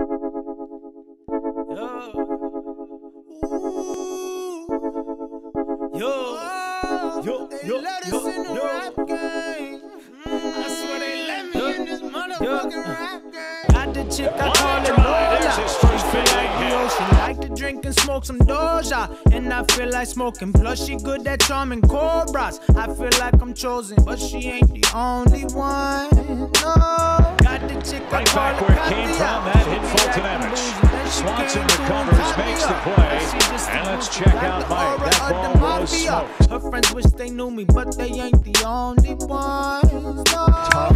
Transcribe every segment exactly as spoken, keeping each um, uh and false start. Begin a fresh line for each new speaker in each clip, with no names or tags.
Yo, yo,
They
yo,
let us
yo,
in the
yo.
rap game. Mm, I swear they let me in this motherfucking rap game.
Got the chick I call it Lola. She feel like the ocean, like to drink and smoke some Doja. And I feel like smoking, plus she good at charming cobras. I feel like I'm chosen, but she ain't the only one. No. Got the chick I
Right
call
back
it
where it came
Katia.
from, that hit
She
Fulton
acting
Evans.
bougie, then she
Swanson
came to
recovers,
top me
makes the
up.
play,
She just
and let's
looks
check
like
out
the
Mike.
aura
That
of
ball
the
was
mafia.
smoked.
Her friends wish they knew me, but they ain't the only ones. No.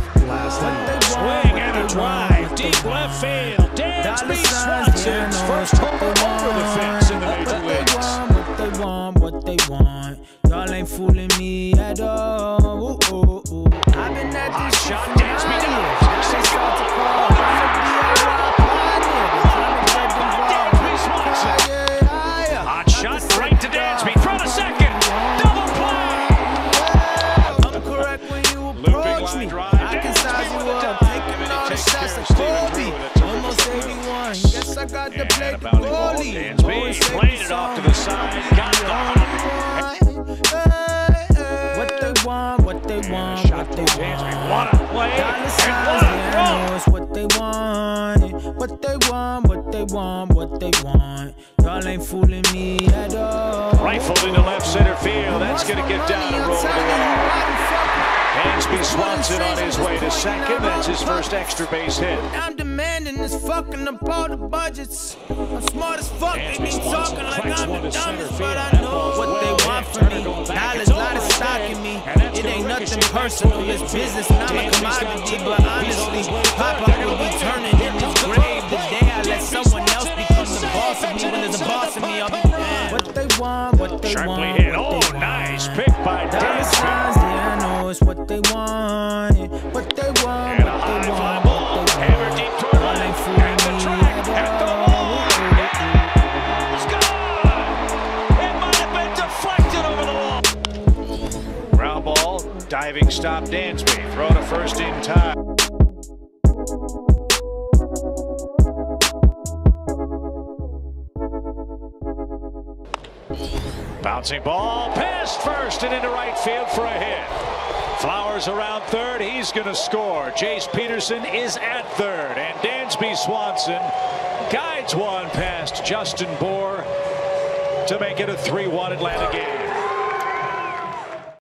Swing and a drive, deep left field. Dansby Swanson's first homer over the fence in the major leagues.
What they want, what they want, y'all ain't fooling me at all. Ooh, ooh, ooh. I've been at
Hot
this
shot,
shit
Dansby
for
dives.
years. They start to call, I'm a D I Y pioneer. They tryna get
Dansby
involved.
Swanson.
Yeah, yeah.
Hot shot, right to Dansby. Throw to second. Double play.
I'm correct when you
Looping
approach
line
me.
drive.
I can size
Dansby
you
with the
up,
dive,
taking
and he
all the
takes
shots
care
like
of Steven
Kobe.
Drew with a
Almost
terrific throw.
eighty-one. Guess I got to
And
play
a
the
bounty ball.
goalie.
Dansby
Always take
played
the
it off to
song.
the side. Got the
What they want, what they want,
shot
what they
to Dansby.
want.
What a play.
Dollar
And
signs,
what a
yeah, I
throw.
know it's what they want. What they want, what they want, what they want. Y'all ain't fooling me at all.
Rifled into left center field. That's going to get down and roll to the wall. Dansby Swanson on his way to second. That's his first extra base hit.
I'm demanding this fucking up all the budgets. I'm smart as fuck, they be talking like I'm the dumbest, but I know what they want from me. Dollars, lot of stock in me. It ain't nothing personal, it's business, and I'm a commodity. But honestly, Papa will be turning in his grave the day I let someone else become the boss of me. When there's a boss of me, I'll be mad. What they want, what they
Sharply
want,
hit.
what
Oh,
they want.
nice pick by
Dollar
Dansby.
signs, yeah, I know it's what they want, what they want,
And a
what
high
they
fly
want,
ball.
what they
Hammer
want.
deep toward
Y'all ain't
left.
fooling
At the
me
track.
at
At the
all.
wall. It's gone. It might have been deflected over the wall. Ground ball. Diving stop Dansby. Throw to first in time. Bouncing ball, past first and into right field for a hit. Flowers around third, he's going to score. Jace Peterson is at third, and Dansby Swanson guides one past Justin Bour to make it a three one Atlanta game.